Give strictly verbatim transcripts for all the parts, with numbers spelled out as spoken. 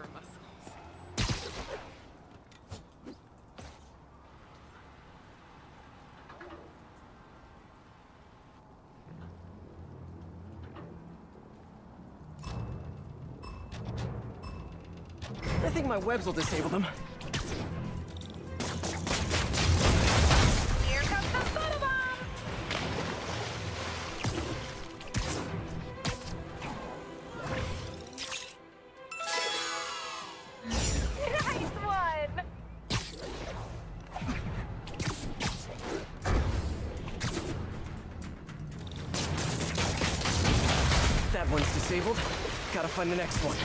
her muscles. I think my webs will disable them. Here comes the photobomb! Nice one! That one's disabled. Gotta find the next one.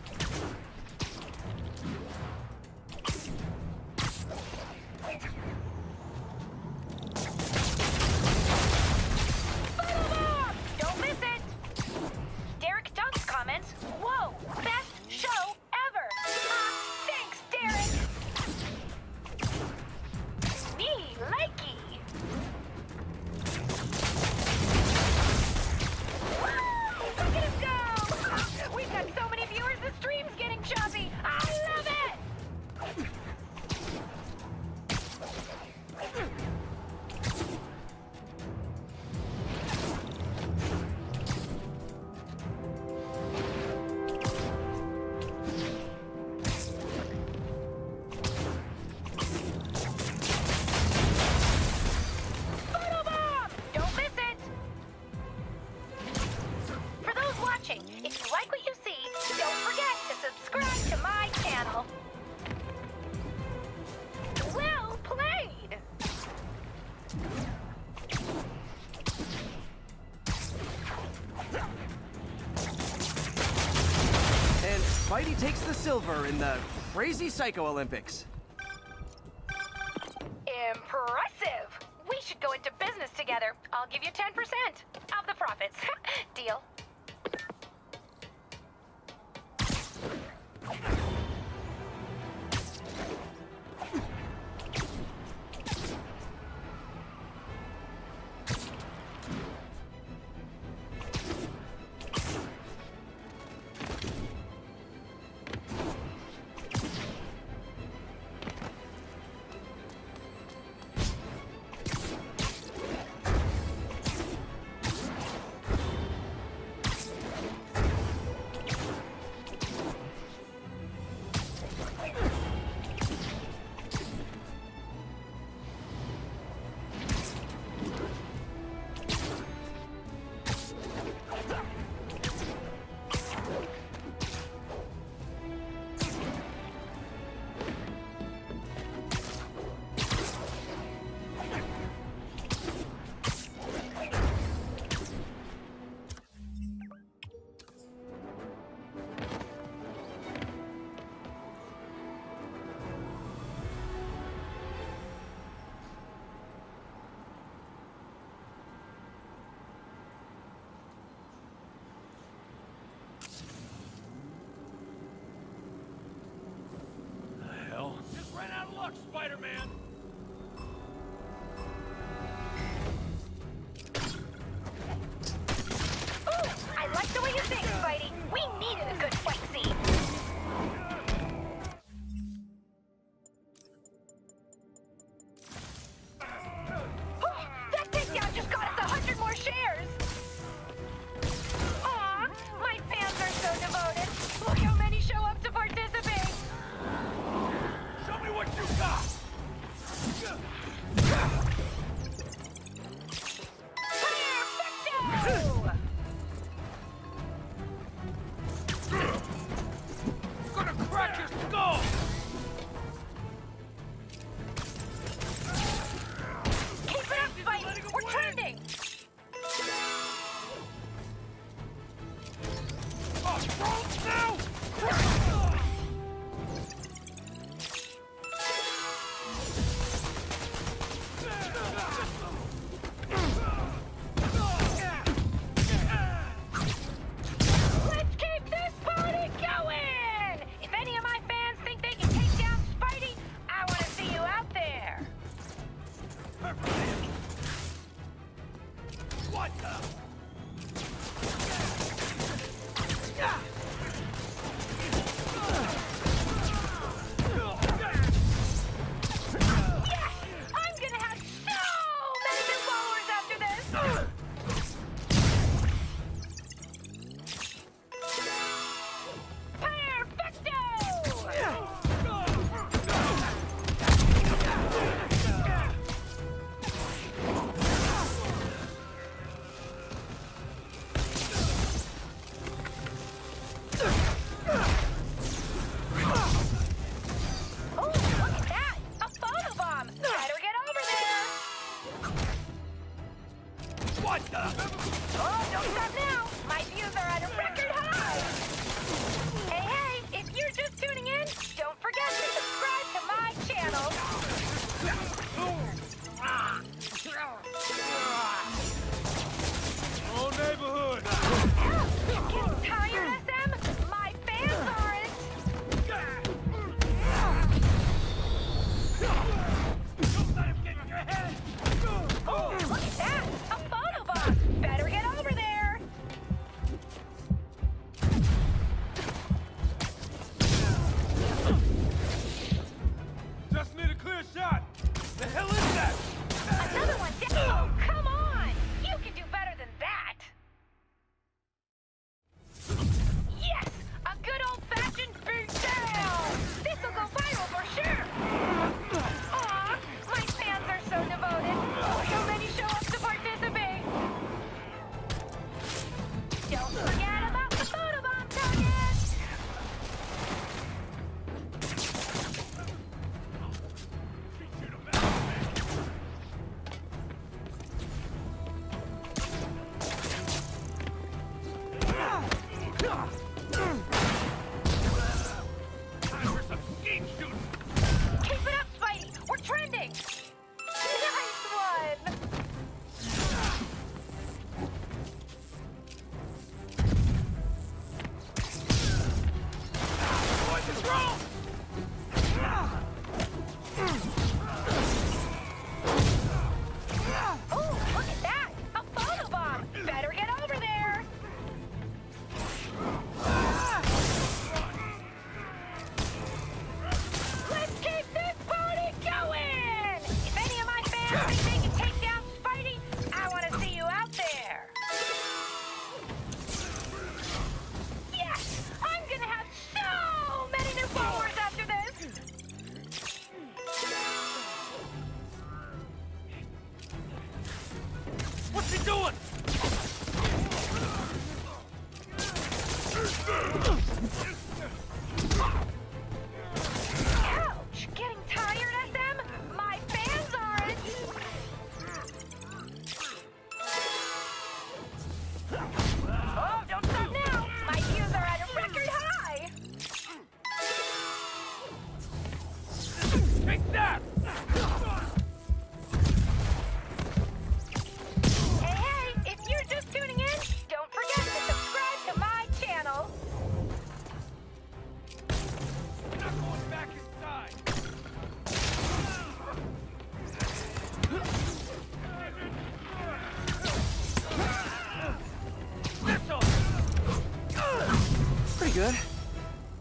Spidey takes the silver in the Crazy Psycho Olympics. Impressive! We should go into business together. I'll give you ten percent of the profits. Deal.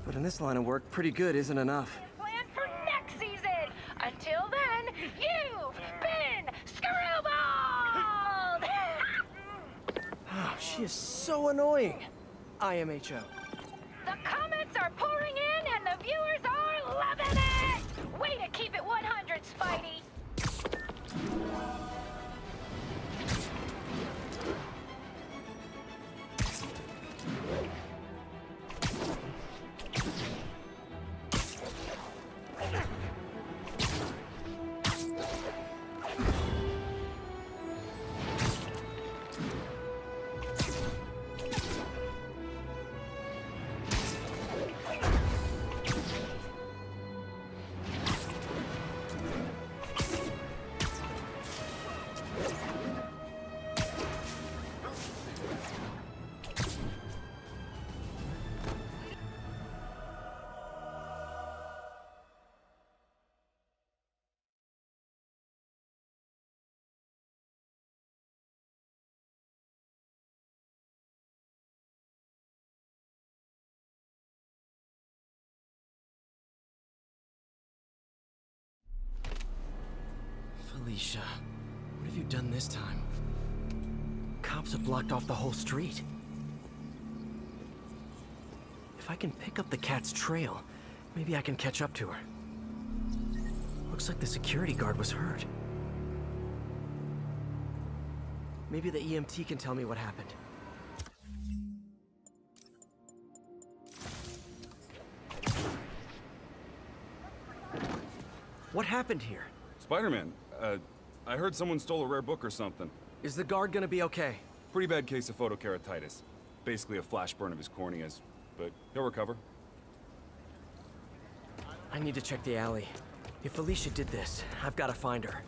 But in this line of work, pretty good isn't enough. Plan for next season! Until then, you've been Screwball! Oh, she is so annoying. I M H O. The comments are pouring in and the viewers are loving it! Way to keep it one hundred, Spidey! Felicia, what have you done this time? Cops have blocked off the whole street. If I can pick up the cat's trail, maybe I can catch up to her. Looks like the security guard was hurt. Maybe the E M T can tell me what happened. What happened here? Spider-Man, uh, I heard someone stole a rare book or something. Is the guard gonna be okay? Pretty bad case of photokeratitis. Basically a flash burn of his corneas, but he'll recover. I need to check the alley. If Felicia did this, I've got to find her.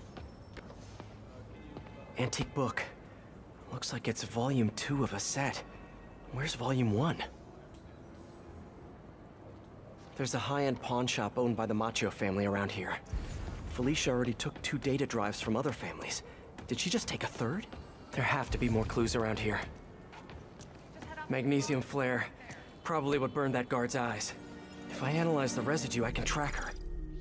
Antique book. Looks like it's volume two of a set. Where's volume one? There's a high-end pawn shop owned by the Macho family around here. Felicia already took two data drives from other families. Did she just take a third? There have to be more clues around here. Magnesium flare. Probably what burned that guard's eyes. If I analyze the residue, I can track her.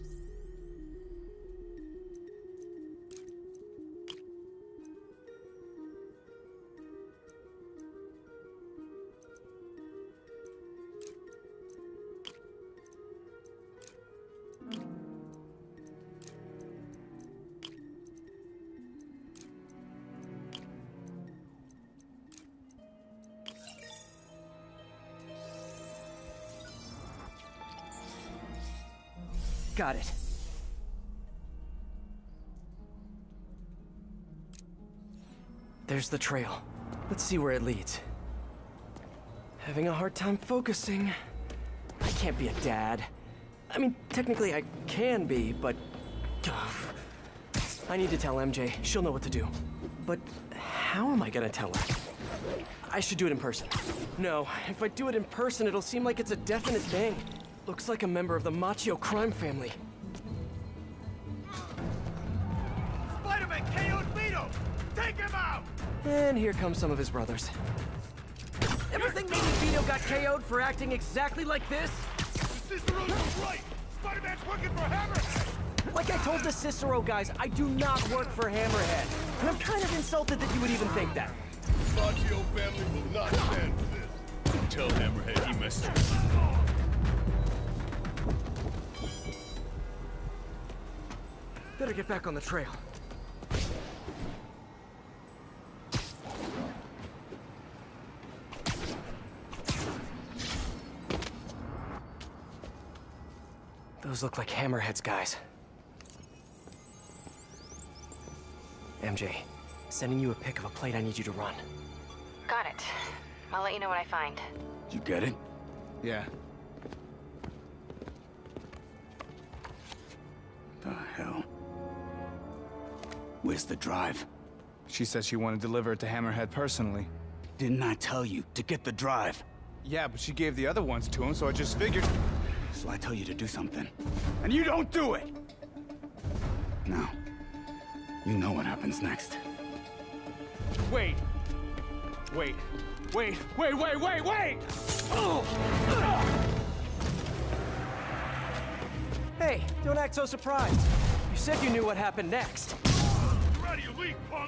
Got it. There's the trail. Let's see where it leads. Having a hard time focusing. I can't be a dad. I mean, technically I can be, but... I need to tell M J. She'll know what to do. But how am I gonna tell her? I should do it in person. No, if I do it in person, it'll seem like it's a definite thing. Looks like a member of the Macho crime family. Spider-Man K O'd Vito! Take him out! And here come some of his brothers. Ever think maybe Vito got K O'd for acting exactly like this? Cicero was right! Spider-Man's working for Hammerhead! Like I told the Cicero guys, I do not work for Hammerhead. And I'm kind of insulted that you would even think that. Macho family will not stand for this. Tell Hammerhead he messed up. Better get back on the trail. Those look like Hammerhead's guys. M J, sending you a pic of a plate I need you to run. Got it. I'll let you know what I find. You get it? Yeah. The hell? Where's the drive? She said she wanted to deliver it to Hammerhead personally. Didn't I tell you to get the drive? Yeah, but she gave the other ones to him, so I just figured... So I tell you to do something, and you don't do it! Now, you know what happens next. Wait! Wait. Wait, wait, wait, wait, wait! Oh! Hey, don't act so surprised. You said you knew what happened next. Ready to leave, punk!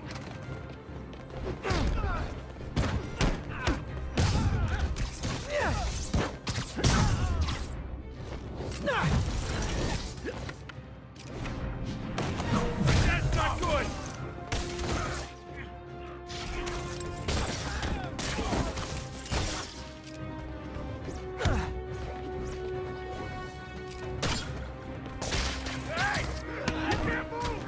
That's not good! Hey! You can't move!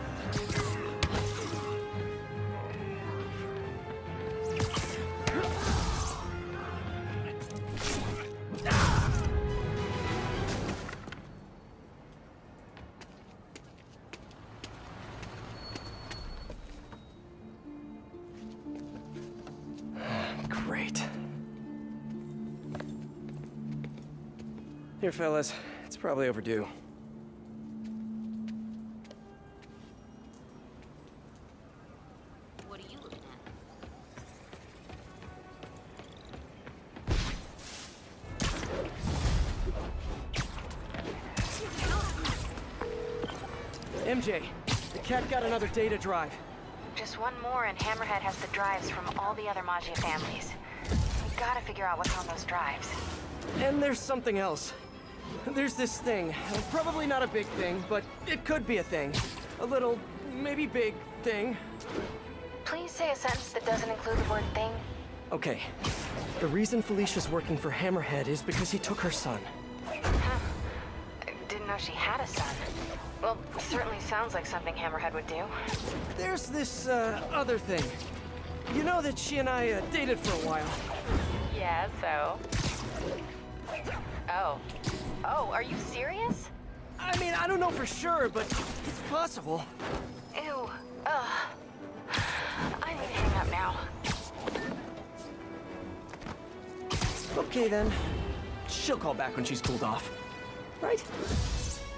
Great. Here, fellas. It's probably overdue. What are you looking at? M J, the cat got another data drive. Just one more and Hammerhead has the drives from all the other Maggia families. We gotta figure out what's on those drives. And there's something else. There's this thing. Probably not a big thing, but it could be a thing. A little, maybe big thing. Please say a sentence that doesn't include the word thing. Okay. The reason Felicia's working for Hammerhead is because he took her son. Huh. I didn't know she had a son. Well, certainly sounds like something Hammerhead would do. There's this, uh, other thing. You know that she and I, uh, dated for a while. Yeah, so? Oh. Oh, are you serious? I mean, I don't know for sure, but it's possible. Ew. Ugh. I need to hang up now. Okay, then. She'll call back when she's cooled off. Right?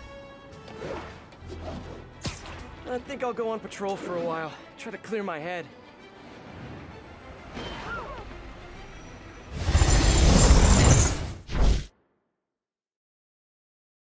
I think I'll go on patrol for a while. Try to clear my head.